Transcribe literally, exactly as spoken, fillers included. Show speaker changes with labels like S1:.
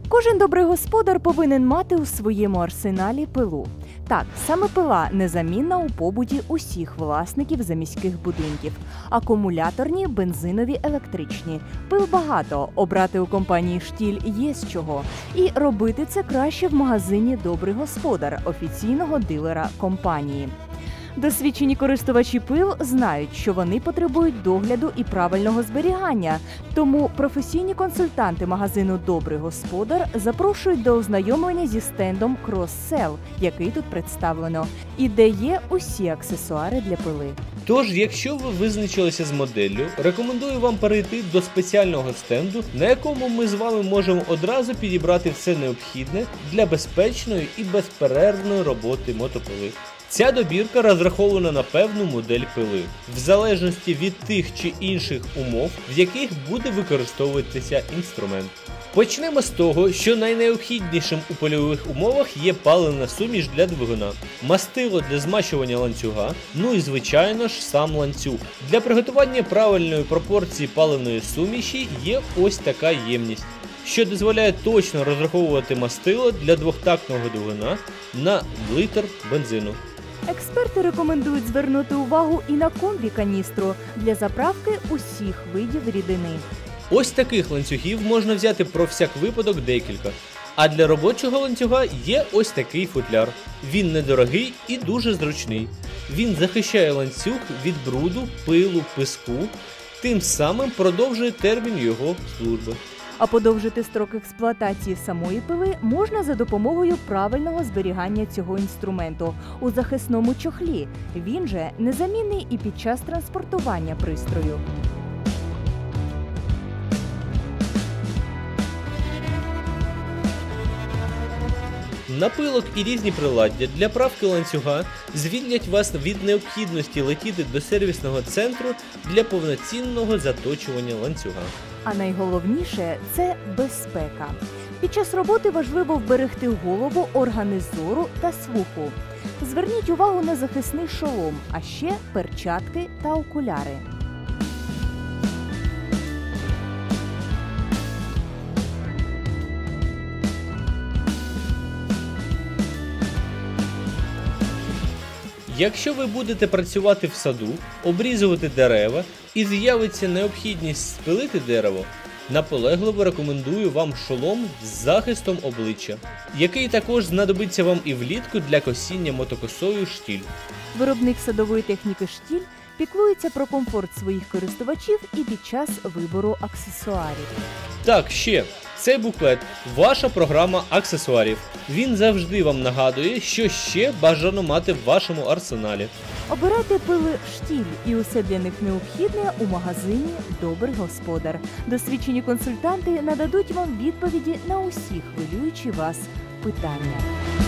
S1: Кожен добрий господар повинен мати у своєму арсеналі пилу. Так, саме пила незамінна у побуті усіх власників заміських будинків. Акумуляторні, бензинові, електричні. Пил багато, обрати у компанії «Штіль» є з чого. І робити це краще в магазині «Добрий господар» офіційного дилера компанії. Досвідчені користувачі пил знають, що вони потребують догляду і правильного зберігання. Тому професійні консультанти магазину «Добрий господар» запрошують до ознайомлення зі стендом «Крос-Сел», який тут представлено, і де є усі аксесуари для пили.
S2: Тож, якщо ви визначилися з моделлю, рекомендую вам перейти до спеціального стенду, на якому ми з вами можемо одразу підібрати все необхідне для безпечної і безперервної роботи мотопили. Ця добірка розрахована на певну модель пили, в залежності від тих чи інших умов, в яких буде використовуватися інструмент. Почнемо з того, що найнеобхіднішим у польових умовах є паливна суміш для двигуна, мастило для змащування ланцюга, ну і звичайно ж сам ланцюг. Для приготування правильної пропорції паливної суміші є ось така ємність, що дозволяє точно розраховувати мастило для двохтактного двигуна на литр бензину.
S1: Експерти рекомендують звернути увагу і на комбі-каністру для заправки усіх видів рідини.
S2: Ось таких ланцюгів можна взяти про всяк випадок декілька. А для робочого ланцюга є ось такий футляр. Він недорогий і дуже зручний. Він захищає ланцюг від бруду, пилу, піску, тим самим продовжує термін його служби.
S1: А подовжити строк експлуатації самої пили можна за допомогою правильного зберігання цього інструменту у захисному чохлі. Він же незамінний і під час транспортування пристрою.
S2: Напилок і різні приладдя для правки ланцюга звільнять вас від необхідності летіти до сервісного центру для повноцінного заточування ланцюга.
S1: А найголовніше – це безпека. Під час роботи важливо вберегти голову, органи зору та слуху. Зверніть увагу на захисний шолом, а ще перчатки та окуляри.
S2: Якщо ви будете працювати в саду, обрізувати дерева і з'явиться необхідність спилити дерево, наполегливо рекомендую вам шолом з захистом обличчя, який також знадобиться вам і влітку для косіння мотокосою «Штіль».
S1: Виробник садової техніки «Штіль» піклується про комфорт своїх користувачів і під час вибору аксесуарів.
S2: Так, ще. Цей буклет – ваша програма аксесуарів. Він завжди вам нагадує, що ще бажано мати в вашому арсеналі.
S1: Обирайте пили «Штіль» і усе для них необхідне у магазині «Добрий господар». Досвідчені консультанти нададуть вам відповіді на усі хвилюючі вас питання.